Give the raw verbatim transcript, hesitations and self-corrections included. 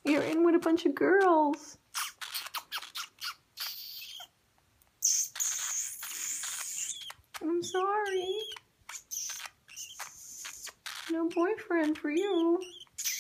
You're in with a bunch of girls. I'm sorry. No boyfriend for you.